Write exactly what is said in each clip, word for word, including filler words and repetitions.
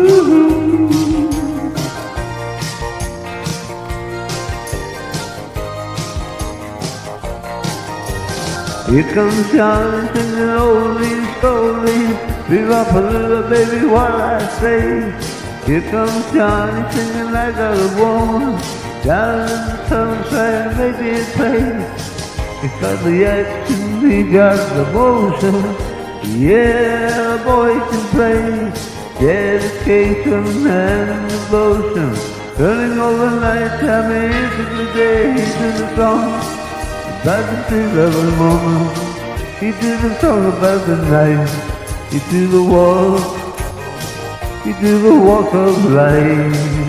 Here comes Johnny singing oldies, goldies, Be-Bop-A-Lula, baby, what I say. Here comes Johnny singing like a woman, down in the sunshine, make it play. He got the action, he got the motion, yeah, the boy can play. Dedication and devotion, turning over night time into the day, into the song. About the feel of the moment, he did a song about the night, he did the walk, he did the walk of life.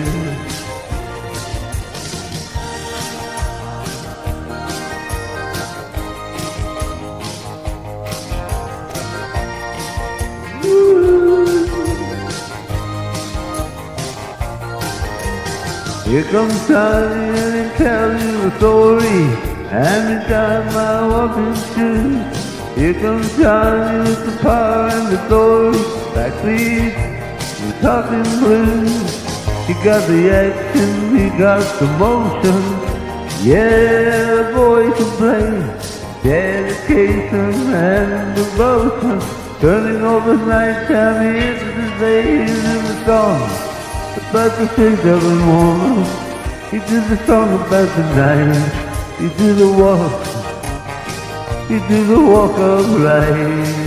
Here comes Johnny and he tells you a story, and he got my walking shoes. Here comes Johnny with the power and the glory, Backbeat, the talkin blues. He got the action, he got the motion, yeah, the boy can play. Dedication and devotion, turning over night time into the day, into the song about the things of a woman. He did the song about the night, he did the walk, he did the walk of life.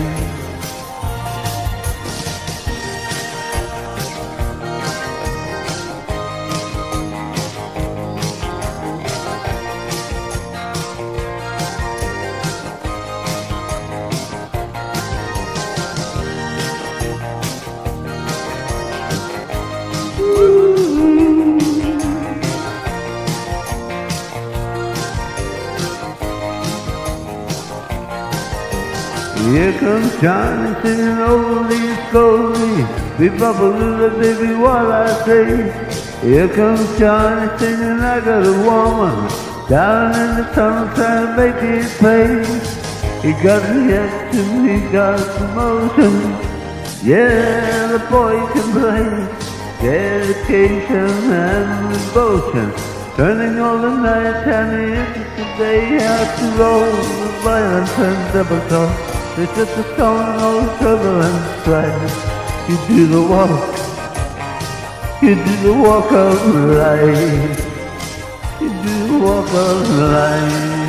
Here comes Johnny singing oldies, goldies, Be-Bop-A-Lula, baby, what I say. Here comes Johnny singing like a woman, down in the sunshine, make it play. He got the action, he got the motion, yeah, the boy can play. Dedication and devotion, turning all the night time into the day. After all the violence and double talk, it's just a stone, no trouble and strife. You do the walk, you do the walk of life, you do the walk of life.